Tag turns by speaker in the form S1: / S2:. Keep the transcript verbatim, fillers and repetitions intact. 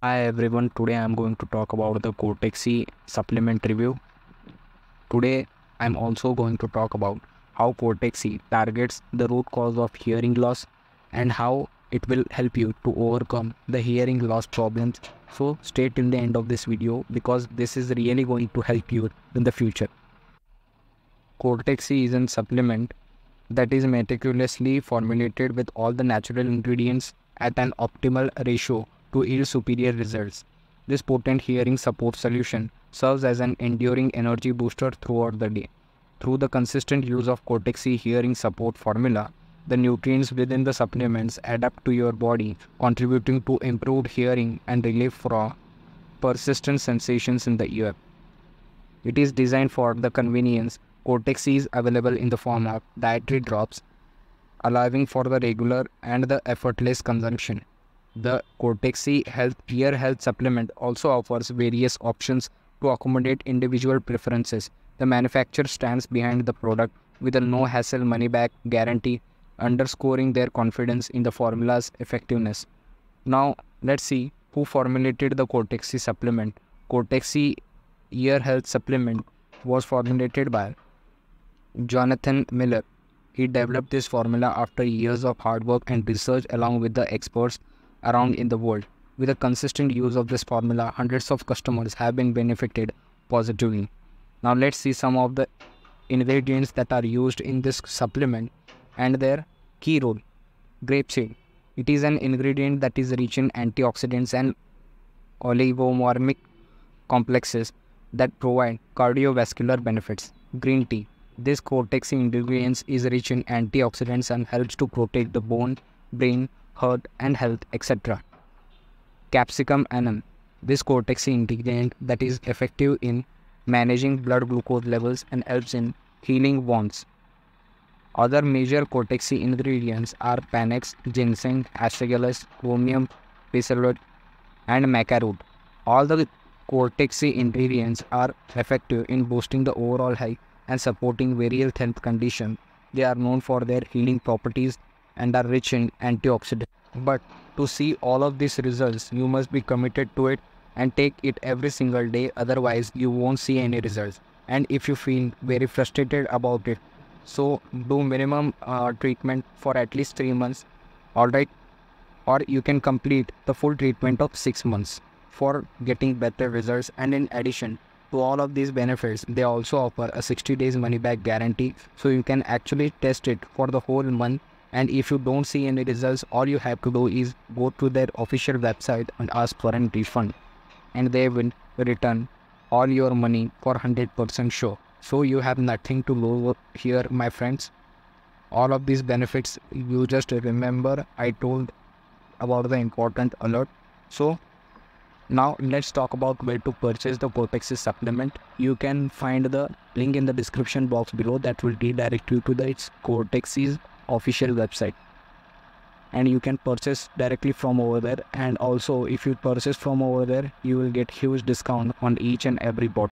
S1: Hi everyone, today I am going to talk about the Cortexi supplement review. Today I am also going to talk about how Cortexi targets the root cause of hearing loss and how it will help you to overcome the hearing loss problems. So stay till the end of this video because this is really going to help you in the future. Cortexi is a supplement that is meticulously formulated with all the natural ingredients at an optimal ratio to yield superior results. This potent hearing support solution serves as an enduring energy booster throughout the day. Through the consistent use of Cortexi hearing support formula, the nutrients within the supplements adapt to your body, contributing to improved hearing and relief from persistent sensations in the ear. It is designed for the convenience. Cortexi is available in the form of dietary drops, allowing for the regular and the effortless consumption. The Cortexi Health Ear Health Supplement also offers various options to accommodate individual preferences. The manufacturer stands behind the product with a no-hassle money-back guarantee, underscoring their confidence in the formula's effectiveness. Now, let's see who formulated the Cortexi supplement. Cortexi Ear Health Supplement was formulated by Jonathan Miller. He developed this formula after years of hard work and research along with the experts around in the world. With the consistent use of this formula, hundreds of customers have been benefited positively. Now let's see some of the ingredients that are used in this supplement and their key role. Grapeseed. It is an ingredient that is rich in antioxidants and oligomorphic complexes that provide cardiovascular benefits. Green tea. This Cortexi ingredient is rich in antioxidants and helps to protect the bone, brain, heart and health, et cetera. Capsicum annuum. This Cortexi ingredient that is effective in managing blood glucose levels and helps in healing wounds. Other major Cortexi ingredients are Panax, ginseng, astragalus, chromium, physalit, and maca root. All the Cortexi ingredients are effective in boosting the overall health and supporting various health conditions. They are known for their healing properties and are rich in antioxidants. But to see all of these results, you must be committed to it and take it every single day, otherwise you won't see any results. And if you feel very frustrated about it, so do minimum uh, treatment for at least three months, alright? Or you can complete the full treatment of six months for getting better results. And in addition to all of these benefits, they also offer a sixty days money back guarantee, so you can actually test it for the whole month. And if you don't see any results, all you have to do is go to their official website and ask for a refund, and they will return all your money for one hundred percent sure. So you have nothing to lose here, my friends. All of these benefits, you just remember I told about the important alert. So now let's talk about where to purchase the Cortexi supplement. You can find the link in the description box below that will redirect you to the its Cortexi's official website, and you can purchase directly from over there. And also if you purchase from over there, you will get huge discount on each and every bottle.